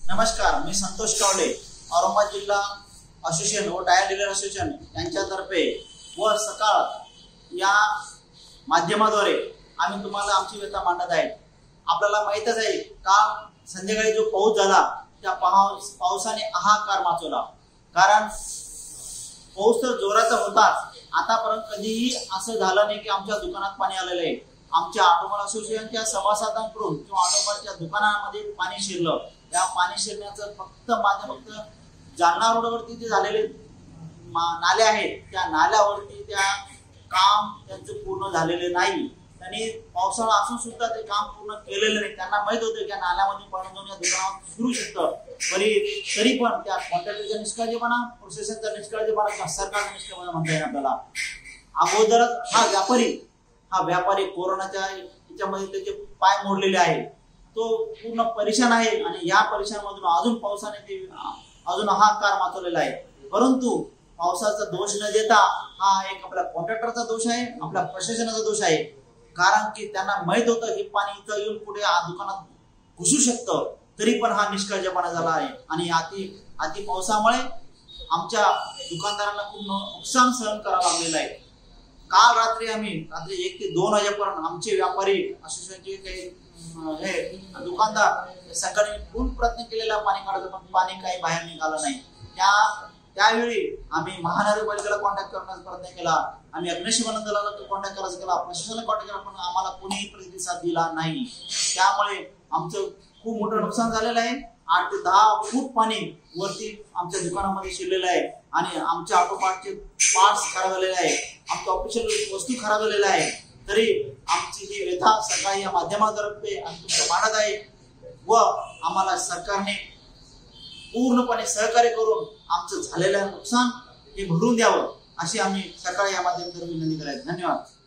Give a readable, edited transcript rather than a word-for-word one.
नमस्कार, मी संतोष कावले, औरंगाबाद जिल्हा असोसिएशन व टायर डीलर असोसिएशन यांच्यातर्फे व सकाळ या माध्यमाद्वारे आम्ही तुम्हाला आमची व्यथा मांडत आहे। आपल्याला माहितच आहे का संध्याकाळी जो पाऊस झाला त्या पावसाने हाहाकार माचवला। कारण पाऊस तर जोराचा होताच, आतापर्यंत कधीही असं झालं नाही की आमच्या दुकानात पाणी आलेलं आहे। आमच्या ऑटोमोबाईल असोसिएशनच्या सभासदांकडून किंवा ऑटोमोबाईलच्या दुकानामध्ये पाणी शिरलं। या पाणी शिरण्याचं फक्त जालना रोडवरती जे झालेले नाले आहेत त्या नाल्यावरती त्या काम त्यांचं पूर्ण झालेले नाही। त्यांनी पावसाळा असून सुद्धा ते काम पूर्ण केलेलं नाही। त्यांना माहित होतं की नाल्यामध्ये पाणी जाऊन या दुकानावर फिरू शकतं, तरी पण त्या कॉन्ट्रॅक्टरचा निष्काळजीपणा, प्रोसेसरचा निष्काळजीपणा किंवा सरकारचा निष्काळजीपणा म्हणता येईल आपल्याला। अगोदरच हा व्यापारी कोरोनाच्या याच्यामध्ये त्याचे पाय मोडलेले आहे, तो पूर्ण परेशान आहे आणि या परेशानमधून अजून पावसाने ते अजून हाहाकार माचवलेला आहे। परंतु पावसाचा दोष न देता हा एक आपल्या कॉन्ट्रॅक्टरचा दोष आहे, आपल्या प्रशासनाचा दोष आहे। कारण की त्यांना माहित होतं हे पाणी इथं येऊन पुढे दुकानात घुसू शकतं, तरी पण हा निष्काळजीपणा झाला आहे। आणि अति पावसामुळे आमच्या दुकानदारांना खूप नुकसान सहन करावं लागलेलं आहे। काल रात्री 1 ते 2 वाजेपर्यंत आमचे व्यापारी असोसिएशनचे काही दुकानदार सकाळी खूप प्रयत्न केलेला पाणी काढायचा, पण पाणी काही बाहेर निघालं नाही। त्यावेळी आम्ही महानगरपालिकेला कॉन्टॅक्ट करण्याचा प्रयत्न केला, आम्ही अग्निशमन दलाला कॉन्टॅक्ट करायचा केला, प्रशासनाला कॉन्टॅक्ट केला, पण आम्हाला कोणीही प्रतिसाद दिला नाही। त्यामुळे आमचं खूप मोठं नुकसान झालेलं आहे। 8 ते 10 फूट पाणी वरती आमच्या दुकानामध्ये शिरलेलं आहे आणि आमच्या ऑटोपार्टचे पार्ट्स खराब झालेले आहे, आमच्या ऑफिशियल वस्तू खराब झालेल्या आहे। तरी आमची ही व्यथा सकाळी या माध्यमातर्फे मांडत आहे व आम्हाला सरकारने पूर्णपणे सहकार्य करून आमचं झालेलं नुकसान हे भरून द्यावं अशी आम्ही सकाळी या माध्यमातून विनंती करायची। धन्यवाद।